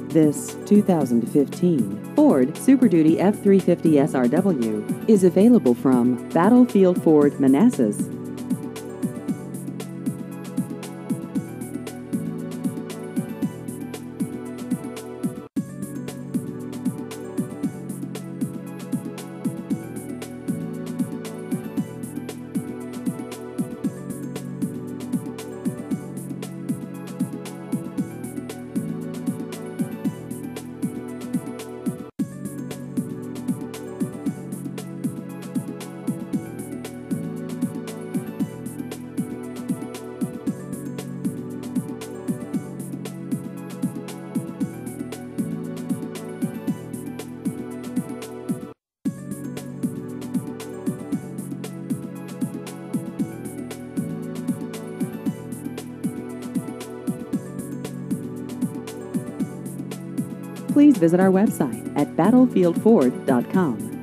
This 2015 Ford Super Duty F-350 SRW is available from Battlefield Ford Manassas. Please visit our website at battlefieldford.com.